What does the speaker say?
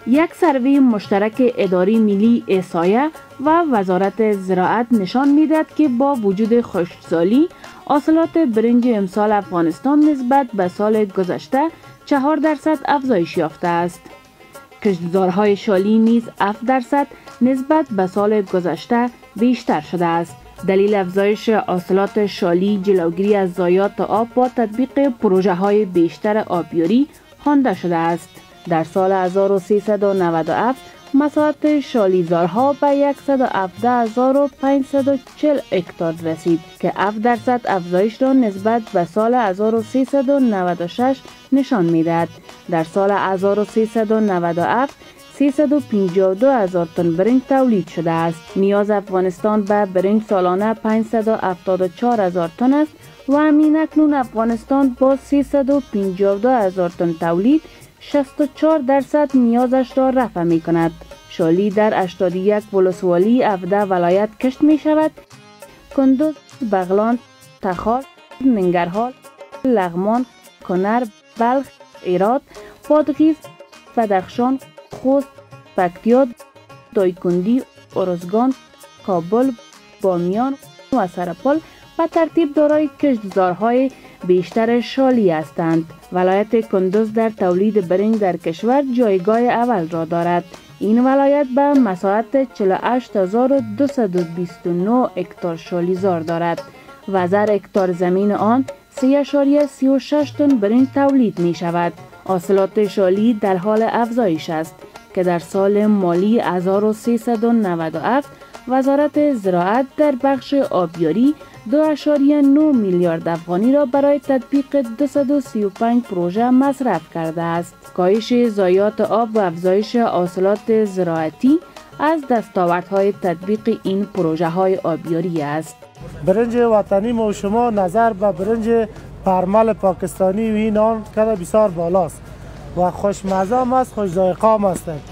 یک سروی مشترک اداری ملی احصایه و وزارت زراعت نشان می‌دهد که با وجود خشکسالی حاصلات برنج امسال افغانستان نسبت به سال گذشته 4% افزایش یافته است. کشتزارهای شالی نیز 7% نسبت به سال گذشته بیشتر شده است. دلیل افزایش حاصلات شالی جلوگیری از ضایعات آب با تطبیق پروژه های بیشتر آبیاری خوانده شده است. در سال 1397 مساحت شالیزارها به 117,540 هکتار رسید که 7% افزایش را نسبت به سال 1396 نشان می‌دهد. در سال 1397 352,000 تن برنج تولید شده است. نیاز افغانستان به برنج سالانه 574,000 تن است و همین اکنون افغانستان با 352,000 تن تولید 64% نیازش را رفع می کند. شالی در 81 ولسوالی 17 ولایت کشت می شود. کندوز، بغلان، تخار، ننگرهار، لغمان، کنر، بلخ، هرات، بادغیس، بدخشان، خوست، پکتیا، دایکندی، ارزگان، کابل، بامیان و سرپل به ترتیب دارای کشتزارهای بیشتر شالی هستند. ولایت کندوز در تولید برنج در کشور جایگاه اول را دارد. این ولایت به مساحت 48,229 هکتار شالیزار دارد و در هکتار زمین آن 3.36 تن برنج تولید می شود. حاصلات شالی در حال افزایش است که در سال مالی 1397 وزارت زراعت در بخش آبیاری 2.9 میلیارد افغانی را برای تطبیق 235 پروژه مصرف کرده است. کاهش ضایعات آب و افزایش حاصلات زراعتی از دستاوردهای تطبیق این پروژه های آبیاری است. برنج وطنی ما و شما نظر به برنج پرمل پاکستانی و این آن کده بسیار بالاست و خوشمزه هم است، خوش ذائقه هم است.